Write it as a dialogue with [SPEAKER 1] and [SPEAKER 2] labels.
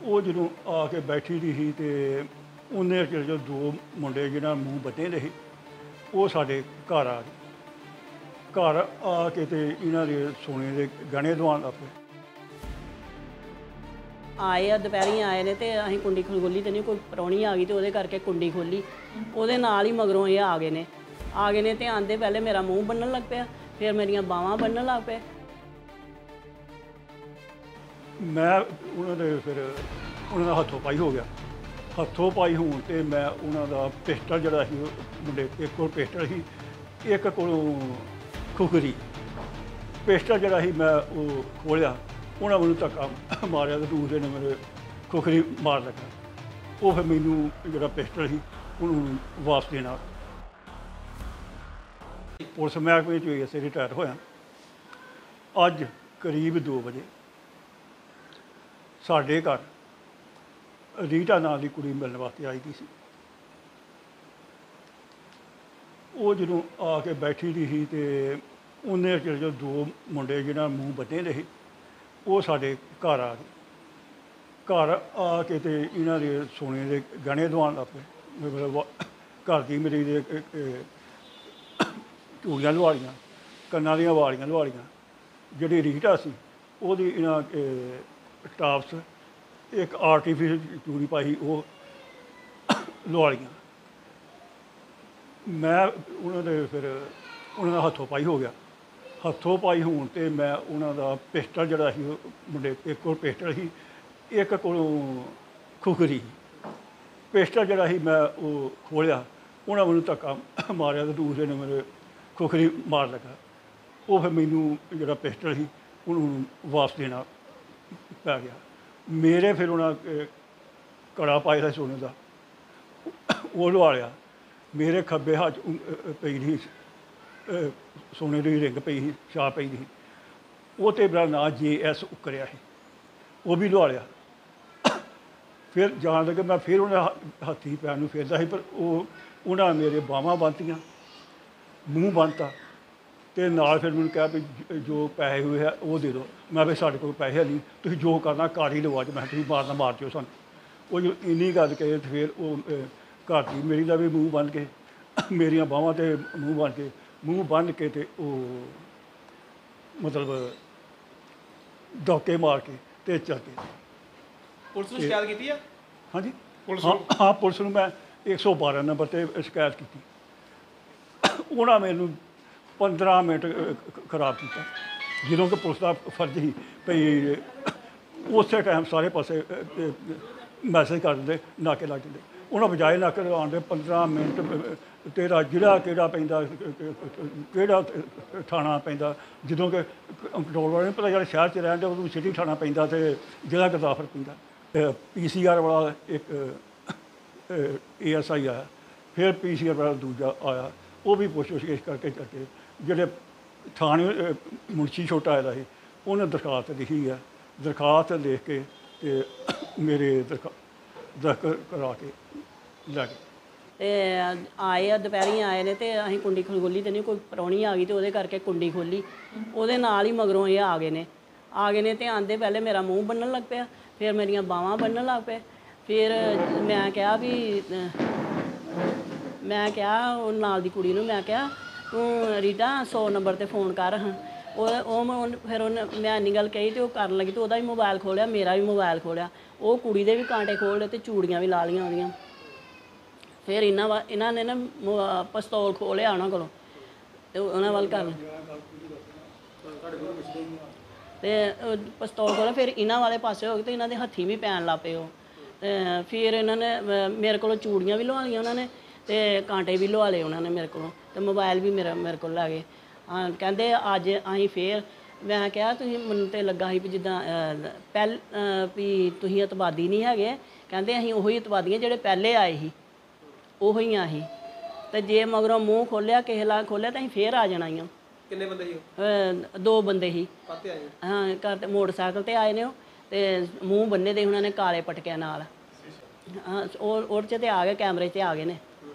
[SPEAKER 1] ਉਹ ਜਦੋਂ ਆ ਕੇ ਬੈਠੀ ਦੀ ਸੀ ਤੇ ਉਹਨੇ ਚਿਰ ਜੋ ਦੋ ਮੁੰਡੇ ਜਿਹਨਾਂ ਮੂੰਹ ਬੱਧੇ ਦੇ ਸੀ ਉਹ ਸਾਡੇ ਘਰ ਆ ਗਏ। ਘਰ ਆ ਕੇ ਤੇ ਇਹਨਾਂ ਦੇ ਸੋਨੇ ਦੇ ਗਹਿਣੇ ਦਵਾਉਣ ਲੱਗ ਪਏ।
[SPEAKER 2] ਆਏ ਆ ਦੁਪਹਿਰੀ ਆਏ ਨੇ ਤੇ ਅਸੀਂ ਕੁੰਡੀ ਖੋਲੀ ਤੇ ਨਹੀਂ ਕੋਈ ਪ੍ਰਾਹੁਣੀ ਆ ਗਈ ਤੇ ਉਹਦੇ ਕਰਕੇ ਕੁੰਡੀ ਖੋਲੀ। ਉਹਦੇ ਨਾਲ ਹੀ ਮਗਰੋਂ ਇਹ ਆ ਗਏ ਨੇ ਤੇ ਆਂਦੇ ਪਹਿਲੇ ਮੇਰਾ ਮੂੰਹ ਬੰਨਣ ਲੱਗ ਪਿਆ, ਫਿਰ ਮੇਰੀਆਂ ਬਾਹਾਂ ਬੰਨਣ ਲੱਗ ਪਏ।
[SPEAKER 1] ਮੈਂ ਉਹਨਾਂ ਦੇ ਫਿਰ ਉਹਨਾਂ ਦਾ ਹੱਥੋਂ ਪਾਈ ਹੋ ਗਿਆ। ਹੱਥੋਂ ਪਾਈ ਹੋਣ ਤੇ ਮੈਂ ਉਹਨਾਂ ਦਾ ਪਿਸਟਲ ਜਿਹੜਾ ਸੀ ਮੁੰਡੇ ਇੱਕ ਕੋਲ ਪਿਸਟਲ ਸੀ, ਇੱਕ ਕੋਲੋਂ ਖੁਖਰੀ। ਪਿਸਟਲ ਜਿਹੜਾ ਸੀ ਮੈਂ ਉਹ ਖੋਲ੍ਹਿਆ, ਉਹਨਾਂ ਮੈਨੂੰ ਧੱਕਾ ਮਾਰਿਆ ਤੇ ਦੂਸਰੇ ਨੇ ਮੇਰੇ ਖੁਖਰੀ ਮਾਰ ਲੱਗਾ। ਉਹ ਫਿਰ ਮੈਨੂੰ ਜਿਹੜਾ ਪਿਸਟਲ ਸੀ ਉਹਨੂੰ ਵਾਪਸ ਦੇਣਾ। ਪੁਲਿਸ ਮਹਿਕਮੇ 'ਚ ਅਸੀਂ ਰਿਟਾਇਰ ਹੋਇਆ। ਅੱਜ ਕਰੀਬ 2 ਵਜੇ ਸਾਡੇ ਘਰ ਰੀਟਾ ਨਾਂ ਦੀ ਕੁੜੀ ਮਿਲਣ ਵਾਸਤੇ ਆਈ ਦੀ ਸੀ। ਉਹ ਜਦੋਂ ਆ ਕੇ ਬੈਠੀ ਦੀ ਸੀ ਤੇ ਉਹਨੇ ਚਿਰ ਜੋ ਦੋ ਮੁੰਡੇ ਜਿਹਨਾਂ ਮੂੰਹ ਬੱਧੇ ਦੇ ਸੀ ਉਹ ਸਾਡੇ ਘਰ ਆ ਗਏ। ਘਰ ਆ ਕੇ ਤੇ ਇਹਨਾਂ ਦੇ ਸੋਨੇ ਦੇ ਗਹਿਣੇ ਦਵਾਉਣ ਲੱਗ ਪਏ। ਮਤਲਬ ਘਰ ਦੀ ਮੇਰੀ ਦੇ ਚੂੜੀਆਂ ਲਵਾ ਲਈਆਂ, ਕੰਨਾਂ ਦੀਆਂ ਵਾਲੀਆਂ ਲਵਾ ਲਈਆਂ। ਜਿਹੜੀ ਰੀਟਾ ਸੀ ਉਹਦੀ ਇਹਨਾਂ ਟਾਪਸ ਇੱਕ ਆਰਟੀਫਿਸ਼ਲ ਚੂੜੀ ਪਾਈ ਉਹ ਲਵਾ ਲਈਆਂ। ਮੈਂ ਉਹਨਾਂ ਦੇ ਫਿਰ ਉਹਨਾਂ ਦਾ ਹੱਥੋਂ ਪਾਈ ਹੋ ਗਿਆ। ਹੱਥੋਂ ਪਾਈ ਹੋਣ ਤੇ ਮੈਂ ਉਹਨਾਂ ਦਾ ਪਿਸਟਲ ਜਿਹੜਾ ਸੀ ਉਹ ਮੁੰਡੇ ਇੱਕ ਕੋਲ ਪਿਸਟਲ ਸੀ, ਇੱਕ ਕੋਲੋਂ ਖੁਖਰੀ। ਪਿਸਟਲ ਜਿਹੜਾ ਸੀ ਮੈਂ ਉਹ ਖੋਲ੍ਹਿਆ, ਉਹਨਾਂ ਮੈਨੂੰ ਧੱਕਾ ਮਾਰਿਆ ਤੇ ਦੂਸਰੇ ਨੇ ਮੇਰੇ ਖੁਖਰੀ ਮਾਰ ਲੱਗਾ। ਉਹ ਫਿਰ ਮੈਨੂੰ ਜਿਹੜਾ ਪਿਸਟਲ ਸੀ ਉਹਨੂੰ ਵਾਪਸ ਦੇਣਾ ਪੈ ਗਿਆ। ਮੇਰੇ ਫਿਰ ਉਹਨਾਂ ਕੜਾ ਪਾਇਆ ਦਾ ਸੋਨੇ ਦਾ ਉਹ ਲਵਾ ਲਿਆ। ਮੇਰੇ ਖੱਬੇ ਹੱਥ ਪਈ ਸੀ ਸੋਨੇ ਦੀ ਰਿੰਗ ਪਈ ਸੀ, ਛਾਪ ਪਈ ਸੀ, ਉਹ 'ਤੇ ਮੇਰਾ ਨਾਂ JS ਉਕਰਿਆ ਸੀ, ਉਹ ਵੀ ਲਵਾ ਲਿਆ। ਫਿਰ ਜਾਣ ਲੱਗੇ ਮੈਂ ਫਿਰ ਉਹਨਾਂ ਹੱਥੀਂ ਪੈਰ ਨੂੰ ਫੇਰਦਾ ਸੀ, ਪਰ ਉਹਨਾਂ ਮੇਰੇ ਬਾਹਾਂ ਬੰਨ੍ਹਤੀਆਂ, ਮੂੰਹ ਬੰਨ੍ਹਤਾ ਤੇ ਨਾਲ ਫਿਰ ਮੈਨੂੰ ਕਿਹਾ ਵੀ ਜੋ ਪੈਸੇ ਹੋਏ ਆ ਉਹ ਦੇ ਦਿਓ। ਮੈਂ ਵੀ ਸਾਡੇ ਕੋਲ ਪੈਸੇ ਨਹੀਂ, ਤੁਸੀਂ ਜੋ ਕਰਨਾ ਘਰ ਹੀ ਲਵਾ 'ਚ। ਮੈਂ ਤੁਸੀਂ ਮਾਰਨਾ ਮਾਰ ਦਿਓ ਸਾਨੂੰ। ਉਹ ਜੋ ਇੰਨੀ ਗੱਲ ਕਹੇ ਤੇ ਫਿਰ ਉਹ ਘਰ ਦੀ ਮੇਰੀ ਦਾ ਵੀ ਮੂੰਹ ਬੰਨ੍ਹ ਕੇ, ਮੇਰੀਆਂ ਬਾਹਾਂ 'ਤੇ ਮੂੰਹ ਬੰਨ੍ਹ ਕੇ ਤੇ ਉਹ ਮਤਲਬ ਦੌਕੇ ਮਾਰ ਕੇ ਤੇ ਚੱਲ ਗਏ।
[SPEAKER 3] ਪੁਲਿਸ ਨੂੰ ਸ਼ਿਕਾਇਤ ਕੀਤੀ ਆ?
[SPEAKER 1] ਹਾਂਜੀ ਹਾਂ ਪੁਲਿਸ ਨੂੰ ਮੈਂ 112 ਨੰਬਰ 'ਤੇ ਸ਼ਿਕਾਇਤ ਕੀਤੀ। ਉਹਨਾਂ ਮੈਨੂੰ 15 ਮਿੰਟ ਖਰਾਬ ਕੀਤਾ, ਜਦੋਂ ਕਿ ਪੁਲਿਸ ਦਾ ਫਰਜ਼ ਸੀ ਭਈ ਉਸੇ ਟਾਈਮ ਸਾਰੇ ਪਾਸੇ ਮੈਸੇਜ ਕਰ ਦਿੰਦੇ, ਨਾਕੇ ਲੱਗ ਜਾਂਦੇ। ਉਹਨਾਂ ਬਜਾਏ ਨਾਕੇ ਲਗਾਉਣ ਦੇ 15 ਮਿੰਟ ਤੇਰਾ ਜ਼ਿਲ੍ਹਾ ਕਿਹੜਾ ਪੈਂਦਾ, ਕਿਹੜਾ ਥਾਣਾ ਪੈਂਦਾ, ਜਦੋਂ ਕਿ ਕੰਟਰੋਲ ਵਾਲੇ ਨੂੰ ਪਤਾ ਜਿਹੜਾ ਸ਼ਹਿਰ 'ਚ ਰਹਿੰਦੇ ਉਹਨੂੰ ਸਿਟੀ ਥਾਣਾ ਪੈਂਦਾ ਤੇ ਜ਼ਿਲ੍ਹਾ ਗੁਰਦਾਸਪੁਰ ਪੈਂਦਾ। PCR ਵਾਲਾ ਇੱਕ ASI ਆਇਆ, ਫਿਰ PCR ਵਾਲਾ ਦੂਜਾ ਆਇਆ, ਉਹ ਵੀ ਪੁੱਛ-ਪੁੱਛ ਕਰਕੇ ਜਿਹੜੇ ਥਾਣੇ ਮੁਨਸ਼ੀ ਛੋਟਾ ਆਇਆ ਸੀ ਉਹਨੇ ਦਰਖਾਸਤ ਲਿਖੀ ਹੈ। ਦਰਖਾਸਤ ਲਿਖ ਕੇ ਤੇ ਮੇਰੇ ਦਰਖਤ ਕਰਾ ਕੇ ਲੈ ਗਏ।
[SPEAKER 2] ਤੇ ਆਏ ਆ ਦੁਪਹਿਰੀ ਆਏ ਨੇ ਤੇ ਅਸੀਂ ਕੁੰਡੀ ਖੋਲੀ ਤੇ ਨਹੀਂ ਕੋਈ ਪ੍ਰਾਹੁਣੀ ਆ ਗਈ ਤੇ ਉਹਦੇ ਕਰਕੇ ਕੁੰਡੀ ਖੋਲੀ। ਉਹਦੇ ਨਾਲ ਹੀ ਮਗਰੋਂ ਇਹ ਆ ਗਏ ਨੇ ਤੇ ਆਂਦੇ ਪਹਿਲੇ ਮੇਰਾ ਮੂੰਹ ਬੰਨਣ ਲੱਗ ਪਿਆ, ਫਿਰ ਮੇਰੀਆਂ ਬਾਹਾਂ ਬੰਨਣ ਲੱਗ ਪਏ। ਫਿਰ ਮੈਂ ਕਿਹਾ ਉਹ ਨਾਲ ਦੀ ਕੁੜੀ ਨੂੰ, ਮੈਂ ਕਿਹਾ ਤੂੰ ਰੀਟਾ 100 ਨੰਬਰ 'ਤੇ ਫੋਨ ਕਰ ਹਾਂ। ਫਿਰ ਮੈਂ ਇੰਨੀ ਗੱਲ ਕਹੀ ਤੇ ਉਹ ਕਰਨ ਲੱਗੀ ਤੇ ਉਹਦਾ ਵੀ ਮੋਬਾਇਲ ਖੋਲ੍ਹਿਆ, ਮੇਰਾ ਵੀ ਮੋਬਾਇਲ ਖੋਲ੍ਹਿਆ। ਉਹ ਕੁੜੀ ਦੇ ਵੀ ਕਾਂਟੇ ਖੋਲ੍ਹ ਲਏ ਤੇ ਚੂੜੀਆਂ ਵੀ ਲਾ ਲਈਆਂ ਉਹਦੀਆਂ। ਫਿਰ ਇਹਨਾਂ ਨੇ ਨਾ ਪਿਸਤੌਲ ਖੋਲ੍ਹਿਆ ਉਹਨਾਂ ਕੋਲੋਂ ਤੇ ਉਹਨਾਂ ਵੱਲ ਕਰ ਤੇ ਪਿਸਤੌਲ ਖੋਲ੍ਹਿਆ। ਫਿਰ ਇਹਨਾਂ ਵਾਲੇ ਪਾਸੇ ਹੋ ਗਏ ਤੇ ਇਹਨਾਂ ਦੇ ਹੱਥੀਂ ਵੀ ਪੈਣ ਲੱਗ ਪਏ ਉਹ। ਫਿਰ ਇਹਨਾਂ ਨੇ ਮੇਰੇ ਕੋਲੋਂ ਚੂੜੀਆਂ ਵੀ ਲਵਾ ਲਈਆਂ ਉਹਨਾਂ ਨੇ ਤੇ ਕਾਂਟੇ ਵੀ ਲਵਾ ਲਏ ਉਹਨਾਂ ਨੇ ਮੇਰੇ ਕੋਲੋਂ, ਤੇ ਮੋਬਾਇਲ ਵੀ ਮੇਰੇ ਕੋਲ ਲੈ ਗਏ। ਕਹਿੰਦੇ ਅੱਜ ਅਸੀਂ ਫਿਰ ਮੈਂ ਕਿਹਾ ਤੁਸੀਂ ਮੈਨੂੰ ਤਾਂ ਲੱਗਾ ਸੀ ਵੀ ਜਿੱਦਾਂ ਵੀ ਤੁਸੀਂ ਅਤਵਾਦੀ ਨਹੀਂ ਹੈਗੇ। ਕਹਿੰਦੇ ਅਸੀਂ ਉਹੀ ਅਤਵਾਦੀ ਹਾਂ ਜਿਹੜੇ ਪਹਿਲੇ ਆਏ ਸੀ, ਉਹੀ ਆ ਅਸੀਂ। ਤੇ ਜੇ ਮਗਰੋਂ ਮੂੰਹ ਖੋਲ੍ਹਿਆ ਕਿਸੇ ਲਾ ਖੋਲ੍ਹਿਆ ਤਾਂ ਅਸੀਂ ਫਿਰ ਆ ਜਾਣਾ ਹੀ।
[SPEAKER 3] ਕਿੰਨੇ ਬੰਦੇ ਸੀ?
[SPEAKER 2] 2 ਬੰਦੇ ਸੀ।
[SPEAKER 3] ਕਾਹਤੇ ਆਏ?
[SPEAKER 2] ਹਾਂ ਘਰ ਤੇ ਮੋਟਰਸਾਈਕਲ 'ਤੇ ਆਏ ਨੇ ਉਹ, ਤੇ ਮੂੰਹ ਬੰਨੇ ਦੇ ਉਹਨਾਂ ਨੇ ਕਾਲੇ ਪਟਕਿਆਂ ਨਾਲ। ਹਾਂ ਉਹ 'ਚ ਤੇ ਆ ਗਏ, ਕੈਮਰੇ 'ਤੇ ਆ ਗਏ ਨੇ।